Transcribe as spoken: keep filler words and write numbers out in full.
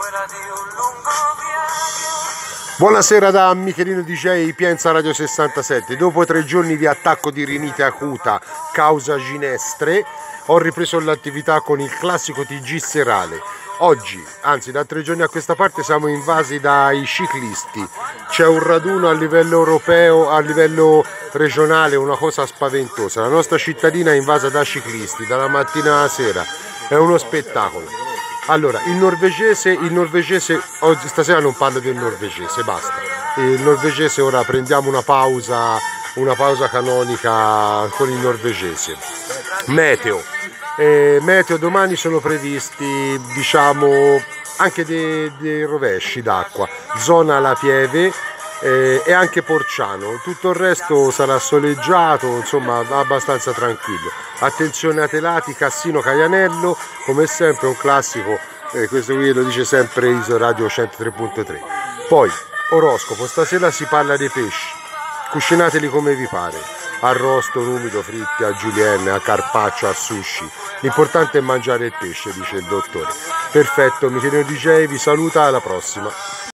Buonasera da Michelino D J Pienza Radio sessantasette. Dopo tre giorni di attacco di rinite acuta causa ginestre, ho ripreso l'attività con il classico T G serale. Oggi, anzi da tre giorni a questa parte, siamo invasi dai ciclisti. C'è un raduno a livello europeo, a livello regionale, una cosa spaventosa. La nostra cittadina è invasa da ciclisti, dalla mattina alla sera. È uno spettacolo. Allora, il norvegese, il norvegese, oggi stasera non parlo del norvegese, basta. Il norvegese, ora prendiamo una pausa, una pausa canonica con il norvegese. Meteo. Eh, meteo, domani sono previsti, diciamo, anche dei, dei rovesci d'acqua, zona La Pieve eh, e anche Porciano. Tutto il resto sarà soleggiato, insomma abbastanza tranquillo. Attenzione a Telati, Cassino, Caianello, come sempre un classico, eh, questo qui lo dice sempre Iso Radio centotré punto tre. Poi oroscopo, stasera si parla dei pesci, cucinateli come vi pare, arrosto, umido, fritti, a julienne, a carpaccio, a sushi. L'importante è mangiare il pesce, dice il dottore. Perfetto, Michelino D J vi saluta, alla prossima.